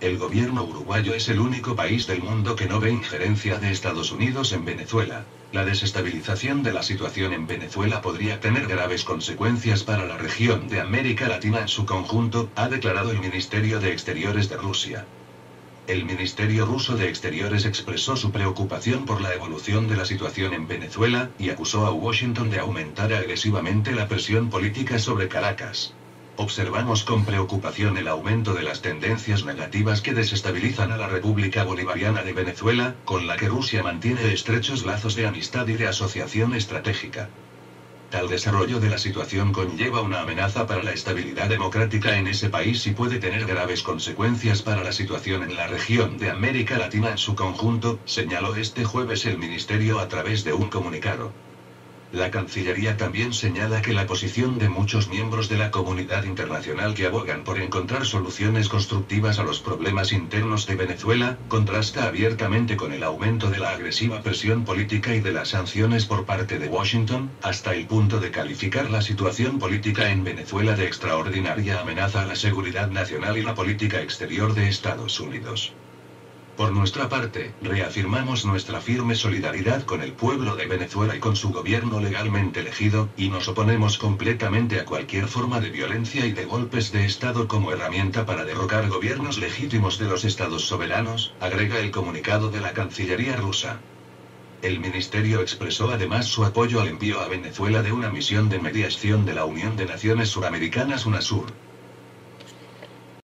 El gobierno uruguayo es el único país del mundo que no ve injerencia de Estados Unidos en Venezuela. La desestabilización de la situación en Venezuela podría tener graves consecuencias para la región de América Latina en su conjunto, ha declarado el Ministerio de Exteriores de Rusia. El Ministerio ruso de Exteriores expresó su preocupación por la evolución de la situación en Venezuela, y acusó a Washington de aumentar agresivamente la presión política sobre Caracas. Observamos con preocupación el aumento de las tendencias negativas que desestabilizan a la República Bolivariana de Venezuela, con la que Rusia mantiene estrechos lazos de amistad y de asociación estratégica. Tal desarrollo de la situación conlleva una amenaza para la estabilidad democrática en ese país y puede tener graves consecuencias para la situación en la región de América Latina en su conjunto, señaló este jueves el ministerio a través de un comunicado. La Cancillería también señala que la posición de muchos miembros de la comunidad internacional que abogan por encontrar soluciones constructivas a los problemas internos de Venezuela, contrasta abiertamente con el aumento de la agresiva presión política y de las sanciones por parte de Washington, hasta el punto de calificar la situación política en Venezuela de extraordinaria amenaza a la seguridad nacional y la política exterior de Estados Unidos. Por nuestra parte, reafirmamos nuestra firme solidaridad con el pueblo de Venezuela y con su gobierno legalmente elegido, y nos oponemos completamente a cualquier forma de violencia y de golpes de Estado como herramienta para derrocar gobiernos legítimos de los estados soberanos, agrega el comunicado de la Cancillería rusa. El ministerio expresó además su apoyo al envío a Venezuela de una misión de mediación de la Unión de Naciones Suramericanas UNASUR.